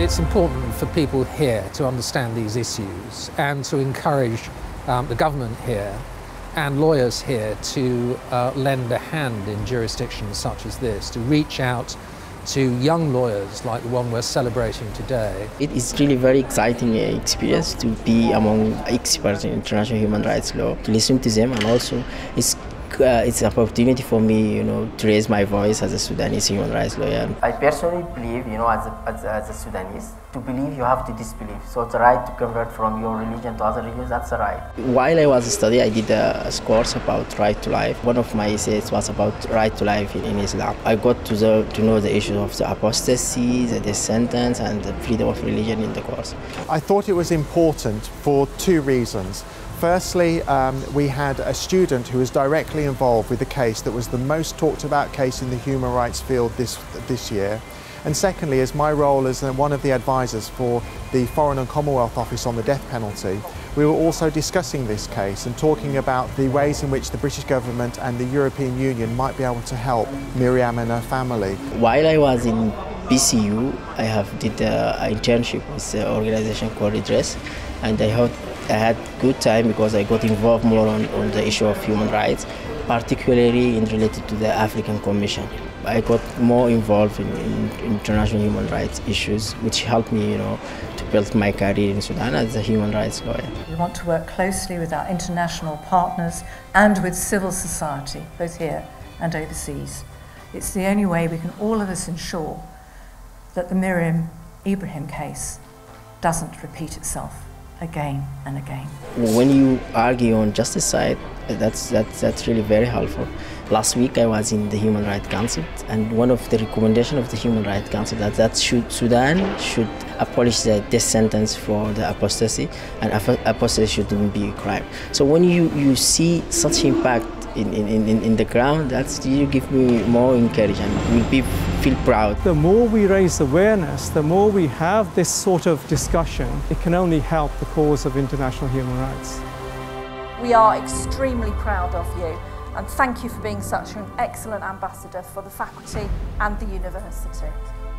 It's important for people here to understand these issues and to encourage the government here and lawyers here to lend a hand in jurisdictions such as this, to reach out to young lawyers like the one we're celebrating today. It is really very exciting experience to be among experts in international human rights law, to listen to them, and also it's an opportunity for me, to raise my voice as a Sudanese human rights lawyer. I personally believe, as a Sudanese, to believe you have to disbelieve. So it's a right to convert from your religion to other religions, that's a right. While I was studying, I did a course about right to life. One of my essays was about right to life in Islam. I got to know the issue of the apostasy, the death sentence, and the freedom of religion in the course. I thought it was important for two reasons. Firstly, we had a student who was directly involved with the case that was the most talked about case in the human rights field this year. And secondly, as my role as one of the advisors for the Foreign and Commonwealth Office on the death penalty, we were also discussing this case and talking about the ways in which the British government and the European Union might be able to help Miriam and her family. While I was in BCU, I did an internship with an organization called Redress, and I had good time because I got involved more on the issue of human rights, particularly related to the African Commission. I got more involved in international human rights issues, which helped me, to build my career in Sudan as a human rights lawyer. We want to work closely with our international partners and with civil society, both here and overseas. It's the only way we can all of us ensure that the Miriam Ibrahim case doesn't repeat itself again and again. When you argue on justice side, that's really very helpful. Last week I was in the Human Rights Council, and one of the recommendations of the Human Rights Council that Sudan should abolish the death sentence for the apostasy, and apostasy shouldn't be a crime. So when you see such impact in the ground, you give me more encouragement. We'll feel proud. The more we raise awareness, the more we have this sort of discussion, it can only help the cause of international human rights. We are extremely proud of you, and thank you for being such an excellent ambassador for the faculty and the university.